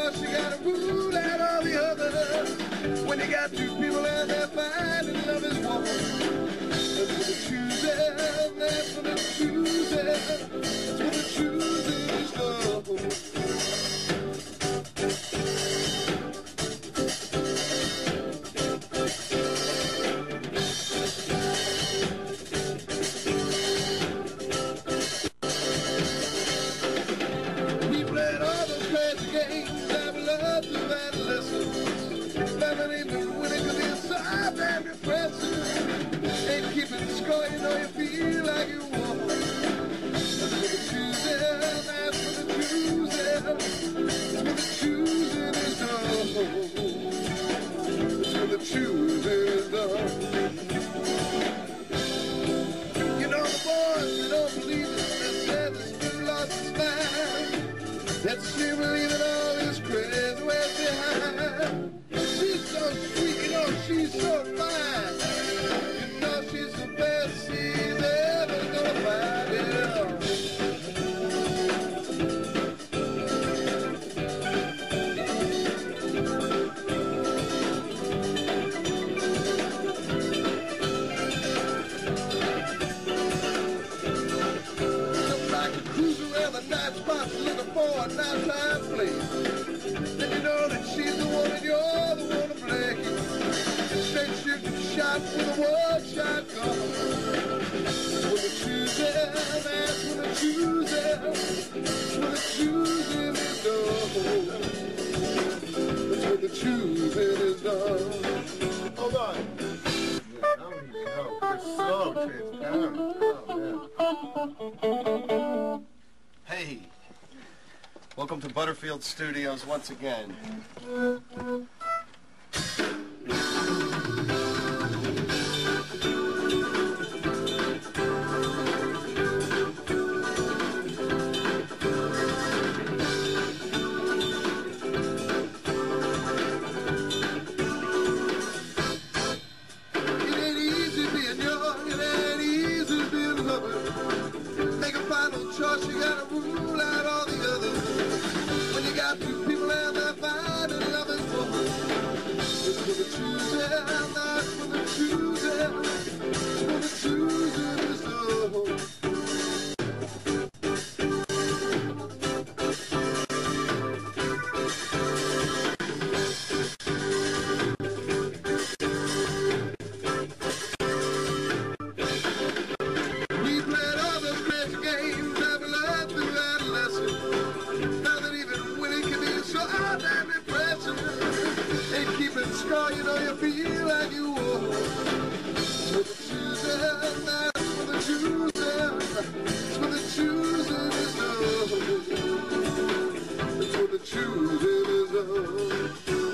know she gotta rule out all the others. When you got two people and they're fine and love is one. That's what the choosing, that's what the choosing, that's what the choosing is love. Score, you know you feel like you want. That's what the choosing, that's what the choosing, that's what the choosing is done. That's what the choosing is done. You know the boys, they don't believe it. They said this dude lost his mind. That she believing all his crazy ways behind. She's so sweet, you know she's so fine. She's the best she's ever gonna find, yeah. Just like a cruiser around the night spots looking for a nighttime place. Then you know that she's the one and you're the one to play. Straight shooting shot with a one shot gun. That's what the choosing, that's what the choosing, that's what the choosing is done. That's what the choosing is done. Hold on. Yeah, no need to know. You're so transparent. Oh, man. Hey. Welcome to Butterfield Studios once again. Choice, you gotta rule out all the others. When you got two people and they're fine and love is one. It's for the choosing, that's for the choosing. It's for the choosing is love. Score, you know you feel like you want. It's for the choosing, that's for the choosing. It's for the choosing is love. It's for the choosing is love.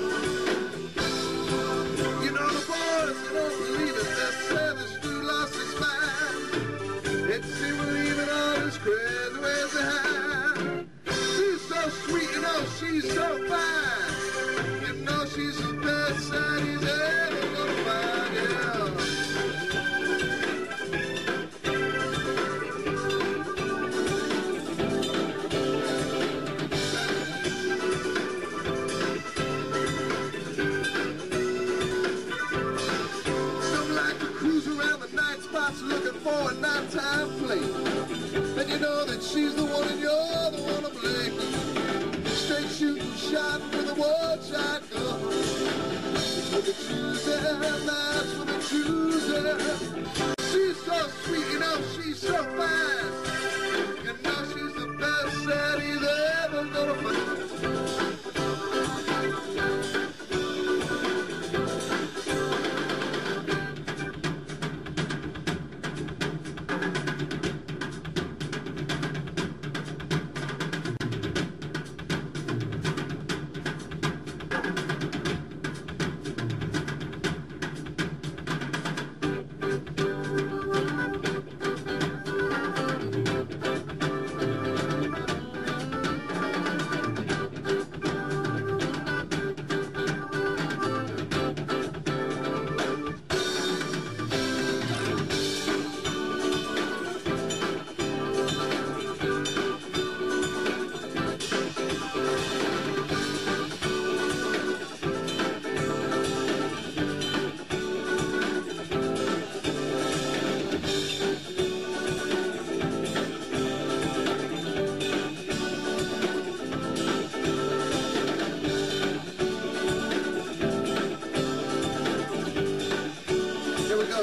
You know the boys, they don't believe it. That savage dude lost his mind. It's him leaving all his crazy ways behind. She's so sweet, you know she's so fine. You know she's the best that he's ever gonna find, yeah. Some like to cruise around the night spots looking for a nighttime place. And you know that she's the one and you're the one to blame. Straight shooting shot with a one-shot gun. It's for the choosing, that's for the choosing. She's so sweet, you know she's so fine. You know she's the best that he's ever gonna find.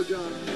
John.